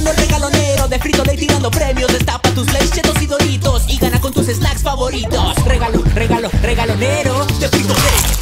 mundo regalonero, de frito day tirando premios. Destapa tus Lays, Chetos y Doritos y gana con tus snacks favoritos. Regalonero, de frito day.